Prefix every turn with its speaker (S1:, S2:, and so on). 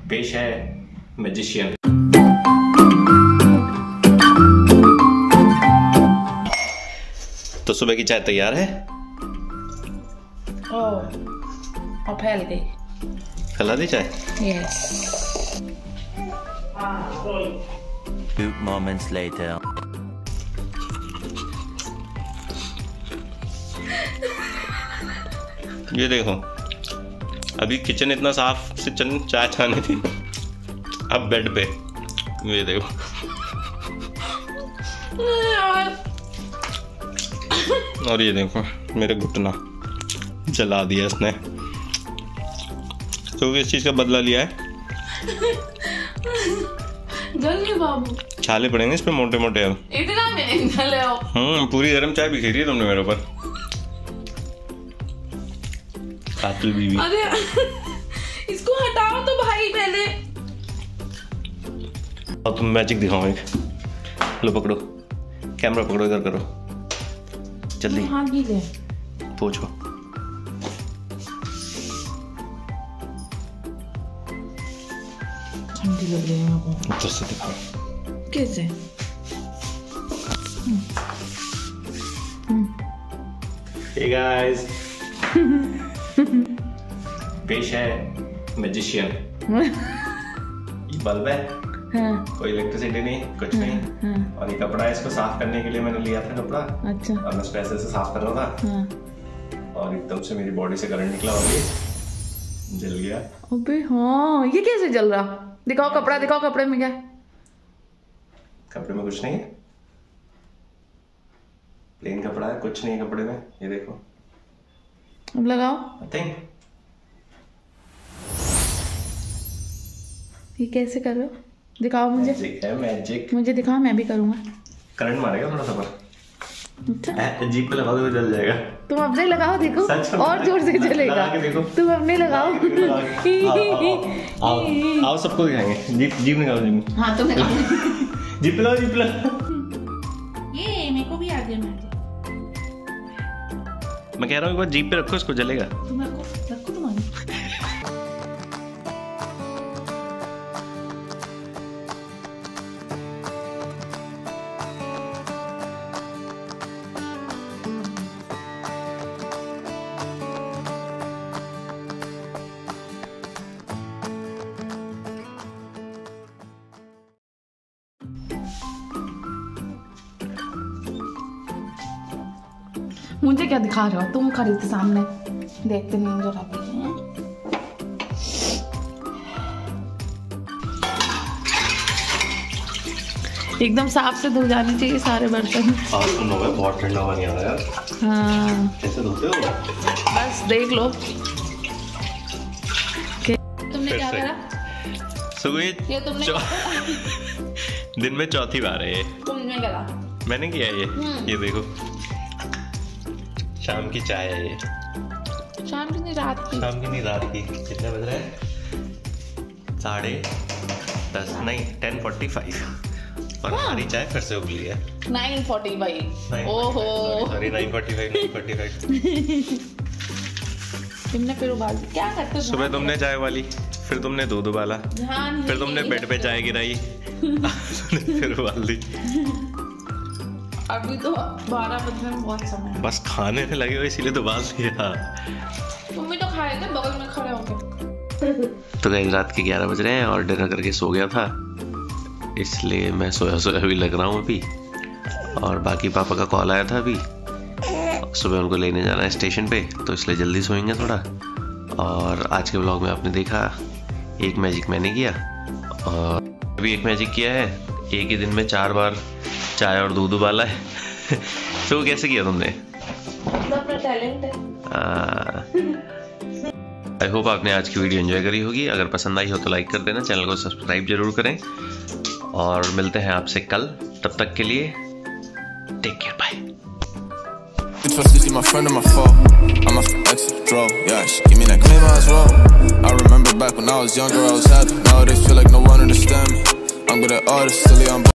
S1: पेश है मैजिशियन। तो सुबह की चाय तैयार है।
S2: और फैल गई।
S1: फैला दी चाय।
S2: यस।
S3: 2 moments later.
S1: ये देखो, अभी किचन इतना साफ से चाय छानी थी, अब बेड पे ये देखो। और ये देखो मेरे घुटना जला दिया इसने। तो इस चीज का बदला लिया है।
S2: जल्दी बाबू,
S1: छाले पड़ेंगे इस पे मोटे मोटे। अब
S2: इतना भी नहीं जले हो।
S1: पूरी गर्म चाय बिखेरी है तुमने मेरे ऊपर। कातिल बीवी।
S2: अरे इसको हटाओ तो भाई पहले।
S1: अब तुम मैजिक दिखाओ एक। लो पकड़ो, कैमरा पकड़ो, इधर करो जल्दी।
S2: हाथ गीले
S1: पूछो।
S2: ठंडी लग रही है मेरे को।
S1: उधर से दिखाओ।
S2: कैसे?
S1: हे गाइस, पेश है मैजिशियन। ये बल्ब है।
S2: हाँ।
S1: कोई इलेक्ट्रिसिटी नहीं, कुछ नहीं।
S2: हाँ।
S1: और ये कपड़ा है, इसको साफ करने के लिए मैंने लिया था कपड़ा।
S2: अच्छा।
S1: और मैं इसको ऐसे से साफ कर रहा था।
S2: हाँ।
S1: और एकदम से मेरी बॉडी से करंट निकला और ये जल गया।
S2: अबे हाँ, ये कैसे जल रहा? दिखाओ कपड़ा, दिखाओ कपड़े में क्या है?
S1: कपड़े में कुछ नहीं है, प्लेन कपड़ा है, कुछ नहीं है कपड़े में। ये देखो।
S2: अब लगाओ।
S1: थिंक
S2: ये कैसे कर रहे हो? दिखाओ मुझे।
S1: मैजिक है, मैजिक।
S2: मुझे दिखाओ, मैं भी करूँगा।
S1: करंट मारेगा थोड़ा सा पर।
S2: अच्छा।
S1: जीप पे लगा दो, जल जाएगा।
S2: तुम अपने लगाओ, देखो और जोर से जलेगा।
S1: लगा के देखो।
S2: तुम अपने लगाओ।
S1: आओ सबको दिखाएंगे। जीप निकालो, जीप।
S2: हाँ तुम लगाओ।
S1: जीप लगाओ, जीप लगाओ।
S2: ये मेरे को भी आ गया मैजिक।
S1: मैं कह रहा हूँ एक बार जीप पे रखो, इसको जलेगा।
S2: तुम रखो तुम्हारी। मुझे क्या दिखा रहे हो? तुम खड़ी थी सामने, देखते नहीं जो रखी है। एकदम साफ से धो जाने चाहिए सारे बर्तन।
S1: आज तुम लोग बहुत ठंडा पानी आ रहा है यार।
S2: हाँ।
S1: कैसे धोते हो?
S2: बस देख लो। तुमने क्या करा?
S1: सुगीत,
S2: ये तुमने
S1: दिन में चौथी बार है ये।
S2: तुमने करा?
S1: मैंने किया ये देखो, शाम की चाय है ये।
S2: शाम की नहीं, रात की।
S1: शाम की नहीं, रात की। कितने बज रहे हैं? 10:30 नहीं, 10:45। और हमारी चाय फिर से उबली है।
S2: 9:45। ओहो
S1: सॉरी, 9:45।
S2: तुमने फिर उबाल दी। क्या करते हो?
S1: सुबह तुमने चाय वाली, फिर तुमने दूध उबाला, फिर तुमने बेड पे चाय गिराई, फिर उबाल दी।
S2: अभी तो 12 बजने में बहुत समय है।
S1: बस खाने में लगे हो इसीलिए तो उबाल दिया।
S2: तुम भी तो खाए थे बगल में खड़े होकर।
S1: तो गाइस रात के 11 बज रहे हैं और डिनर करके सो गया था, इसलिए मैं सोया भी लग रहा हूँ अभी। और बाकी पापा का कॉल आया था अभी, सुबह उनको लेने जाना है स्टेशन पे, तो इसलिए जल्दी सोएंगे थोड़ा। और आज के व्लॉग में आपने देखा एक मैजिक मैंने किया और अभी एक मैजिक किया है। एक ही दिन में 4 बार चाय और दूध उबाला है। तो कैसे किया तुमने?
S2: अपना टैलेंट है।
S1: आई होप आपने आज की वीडियो एंजॉय करी होगी। अगर पसंद आई हो तो लाइक कर देना, चैनल को सब्सक्राइब जरूर करें और मिलते हैं आपसे कल। तब तक के लिए take care, bye.
S4: Supposed to see my friend on my phone. I'm off the exit, drove. Yeah, she give me that claim I was wrong. I remember back when I was younger, I was happy. Nowadays feel like no one understand me. I'm good at all this, silly, I'm